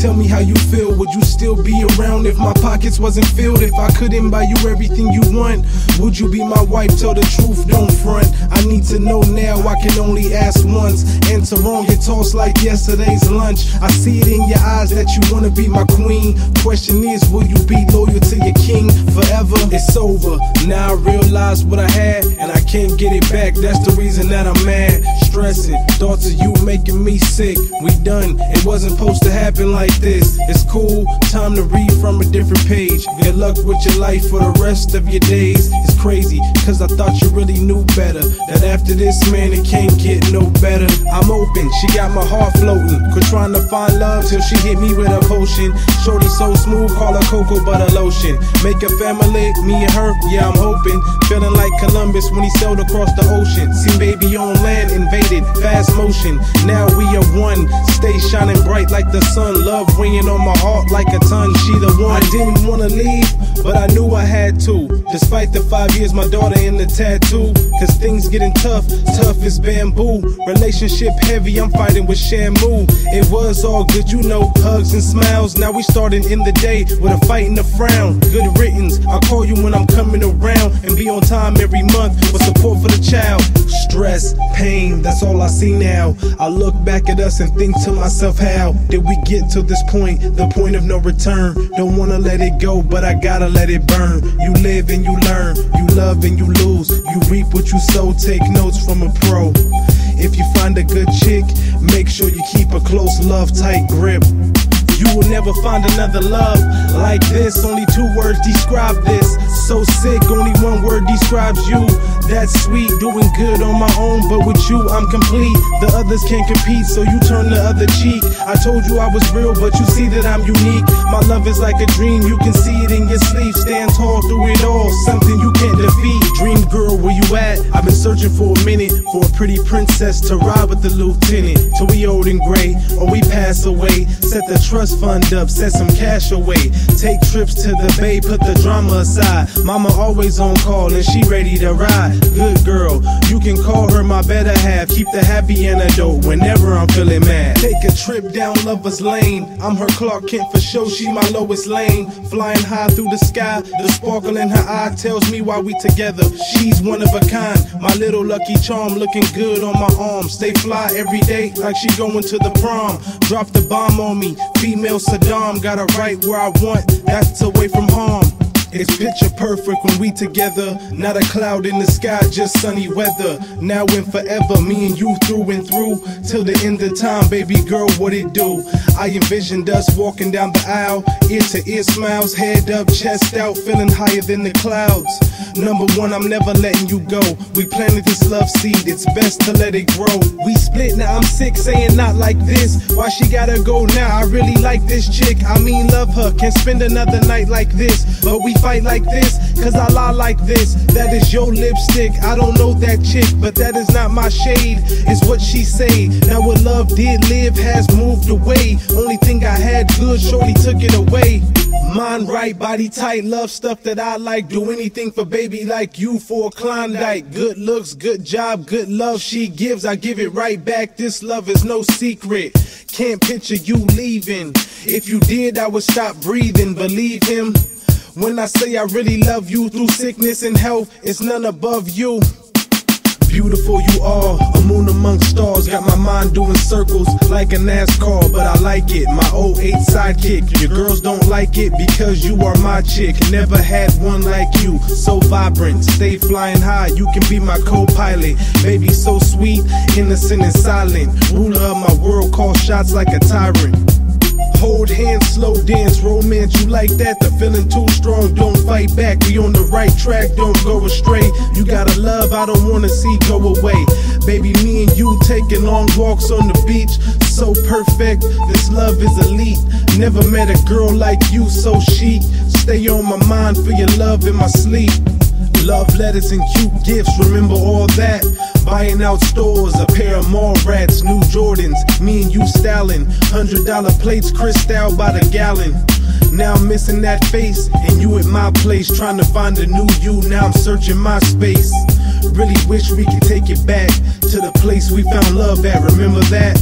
Tell me how you feel, would you still be around if my pockets wasn't filled? If I couldn't buy you everything you want, would you be my wife? Tell the truth, don't front. I need to know now, I can only ask once. Answer wrong, get tossed like yesterday's lunch. I see it in your eyes that you wanna be my queen. Question is, will you be loyal to your king forever? It's over, now I realize what I had, and I can't get it back. That's the reason that I'm mad, stressing. Thoughts of you making me sick. We done, it wasn't supposed to happen like this. It's cool, time to read from a different page. Good luck with your life for the rest of your days. It's crazy, cause I thought you really knew better, that after this, man, it can't get no better. I'm open, she got my heart floating. Quit trying to find love till she hit me with a potion. Shorty so smooth, call her cocoa butter lotion. Make a family, me and her, yeah, I'm hoping. Feeling like Columbus when he sailed across the ocean. Seen baby on land, invaded, fast motion. Now we are one, stay shining bright like the sun. Love weighing on my heart like a ton, she the one. I didn't wanna leave, but I knew I had to. Despite the 5 years, my daughter in the tattoo. Cause things getting tough, tough as bamboo. Relationship heavy, I'm fighting with Shamu. It was all good, you know, hugs and smiles. Now we starting in the day with a fight and a frown. Good riddance, I'll call you when I'm coming around. And be on time every month with support for the child. Stress, pain, that's all I see now. I look back at us and think to myself, how did we get to this point? The point of no return. Don't wanna let it go, but I gotta let it burn. You live and you learn, you love and you lose. You reap what you sow, take notes from a pro. If you find a good chick, make sure you keep a close love, tight grip. You will never find another love like this. Only 2 words describe this. So sick, only 1 word describes you. That's sweet, doing good on my own, but with you I'm complete. The others can't compete, so you turn the other cheek. I told you I was real, but you see that I'm unique. My love is like a dream, you can see it in your sleep. Stand tall through it all, something you can't defeat. Dream girl, where you at? I've been searching for a minute, for a pretty princess to ride with the lieutenant. Till we old and gray, or we pass away. Set the trust fund up, set some cash away. Take trips to the bay, put the drama aside. Mama always on call and she ready to ride. Good girl, you can call her my better half. Keep the happy antidote whenever I'm feeling mad. Take a trip down Lover's Lane. I'm her Clark Kent for sure, she my Lois Lane. Flying high through the sky, the sparkle in her eye tells me why we together. She's one of a kind, my little lucky charm. Looking good on my arm. Stay fly every day like she going to the prom. Drop the bomb on me, female Saddam. Got her right where I want, that's away from harm. It's picture perfect when we together. Not a cloud in the sky, just sunny weather. Now and forever, me and you through and through. Till the end of time, baby girl, what it do? I envisioned us walking down the aisle. Ear to ear smiles, head up, chest out. Feeling higher than the clouds. Number one, I'm never letting you go. We planted this love seed, it's best to let it grow. We split, now I'm sick, saying not like this. Why she gotta go now? I really like this chick, I mean love her. Can't spend another night like this. But we fight like this, cause I lie like this. That is your lipstick, I don't know that chick, but that is not my shade, is what she say. Now what love did live has moved away. Only thing I had good, shorty took it away. Mind right, body tight, love stuff that I like. Do anything for baby like you for a Klondike. Good looks, good job, good love she gives, I give it right back. This love is no secret, can't picture you leaving. If you did, I would stop breathing, believe him when I say I really love you. Through sickness and health, it's none above you. Beautiful you are, a moon among stars. Got my mind doing circles like a NASCAR, but I like it, my 08 sidekick. Your girls don't like it because you are my chick. Never had one like you, so vibrant, stay flying high. You can be my co-pilot, baby so sweet, innocent and silent. Ruler of my world, call shots like a tyrant. Hold hands, slow dance, romance, you like that? The feeling too strong, don't fight back. We on the right track, don't go astray. You got a love I don't wanna see go away. Baby, me and you taking long walks on the beach. So perfect, this love is elite. Never met a girl like you, so chic. Stay on my mind for your love in my sleep. Love letters and cute gifts, remember all that. Buying out stores, a pair of mall rats, new Jordans, me and you styling. $100 plates, Cristal by the gallon. Now I'm missing that face, and you at my place, trying to find a new you. Now I'm searching my space. Really wish we could take it back to the place we found love at, remember that?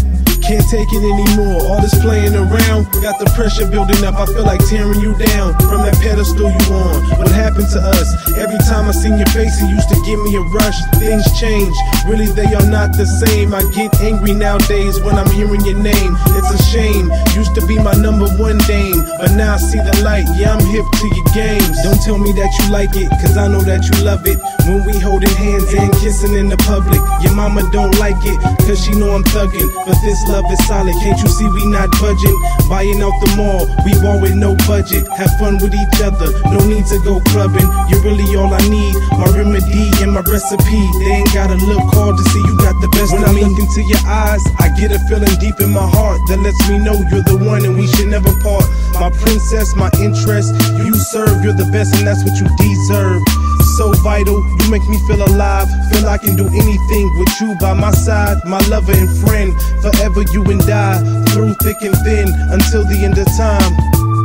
Can't take it anymore, all this playing around got the pressure building up, I feel like tearing you down from that pedestal you on. What happened to us? Every time I seen your face, it used to give me a rush. Things change, really they are not the same. I get angry nowadays when I'm hearing your name. It's a shame, used to be my #1 dame, but now I see the light, yeah I'm hip to your games. Don't tell me that you like it, cause I know that you love it. When we holding hands and kissing in the public, your mama don't like it, cause she know I'm thugging. But this love is solid, can't you see we not budging? Buying out the mall, we ball with no budget. Have fun with each other, no need to go clubbing. You're really all I need, my remedy and my recipe. They ain't gotta look hard to see you got the best of me. When I look into your eyes, I get a feeling deep in my heart that lets me know you're the one and we should never part. My princess, my interest, you serve, you're the best and that's what you deserve. So vital, you make me feel alive, feel I can do anything with you by my side, my lover and friend, forever you and I, through thick and thin, until the end of time.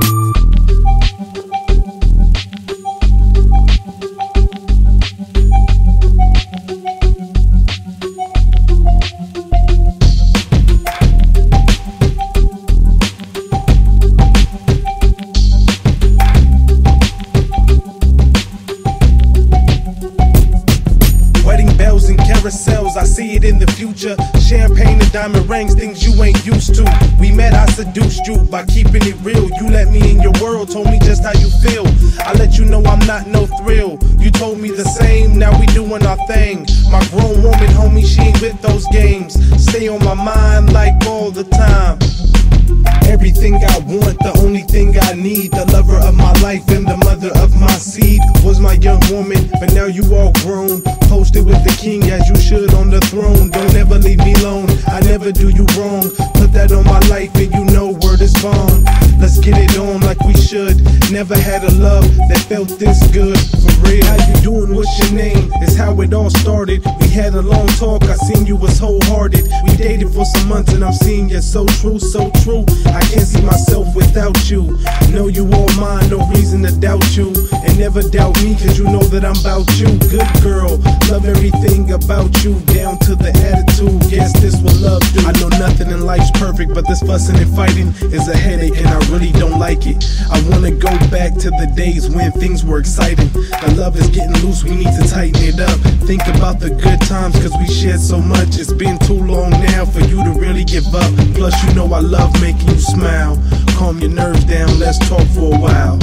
I see it in the future. Champagne and diamond rings, things you ain't used to. We met, I seduced you by keeping it real. You let me in your world, told me just how you feel. I let you know I'm not no thrill. You told me the same, now we doing our thing. My grown woman, homie, she ain't with those games. Stay on my mind like all the time. Everything I want, the only thing I need. The lover of my life and the mother of my seed was my young woman, but now you all grown. Posted with the king as you should on the throne. Don't ever leave me alone, I never do you wrong. Put that on my life and you know word is bond. Let's get it on like we should. Never had a love that felt this good, for real. How you doing, what's your name? It's how it all started. We had a long talk, I seen you was wholehearted. We dated for some months and I'm seeing you so true, so true. I can't see myself without you. Know you all mine, no reason to doubt you. And never doubt me, cause you know that I'm about you. Good girl, love everything about you, down to the attitude. Guess this what love do. I know nothing in life's perfect, but this fussing and fighting is a headache and I really don't like it. I wanna go back to the days when things were exciting. The love is getting loose, we need to tighten it up. Think about the good times, cause we shared so much. It's been too long now for you to really give up. Plus you know I love making you smile. Calm your nerves down, let's talk for a while.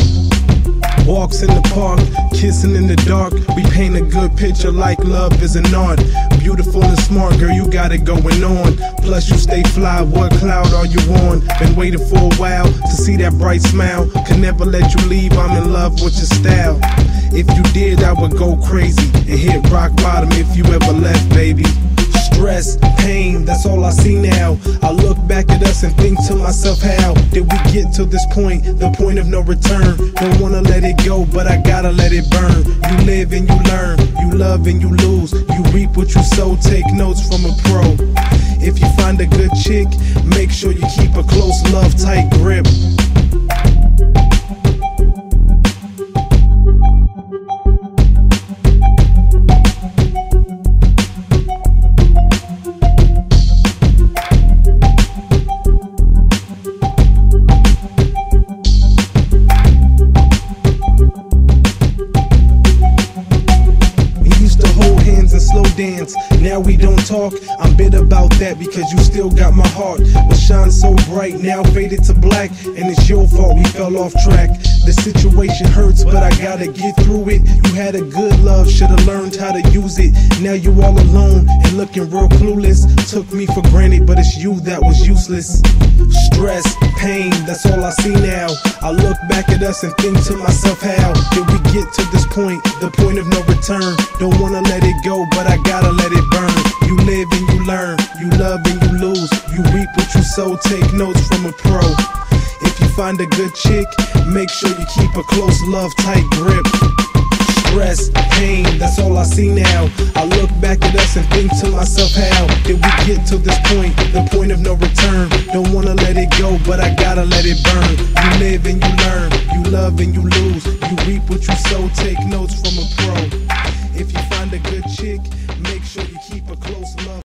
Walks in the park, kissing in the dark. We paint a good picture like love is an art. Beautiful and smart, girl, you got it going on. Plus you stay fly, what cloud are you on? Been waiting for a while to see that bright smile. Can never let you leave, I'm in love with your style. If you did, I would go crazy and hit rock bottom if you ever left, baby. Stress, pain, that's all I see now. I look back at us and think to myself, how did we get to this point? The point of no return. Don't wanna let it go, but I gotta let it burn. You live and you learn, you love and you lose. You reap what you sow, take notes from a pro. If you find a good chick, make sure you keep a close love, tight grip. Dance. Now we don't talk, I'm bitter about that because you still got my heart. What shines so bright now faded to black, and it's your fault we fell off track. The situation hurts, but I gotta get through it. You had a good love, should've learned how to use it. Now you all alone and looking real clueless. Took me for granted, but it's you that was useless. Stress, pain, that's all I see now. I look back at us and think to myself, how did we get to this point? The point of no return. Don't wanna let it go, but I gotta let it burn. You live and you learn, you love and you lose. You reap what you sow, take notes from a pro. If you find a good chick, make sure you keep a close love, tight grip. Stress, pain, that's all I see now. I look back at us and think to myself, how did we get to this point? The point of no return. Don't wanna let it go, but I gotta let it burn. You live and you learn, you love and you lose. You reap what you sow, take notes from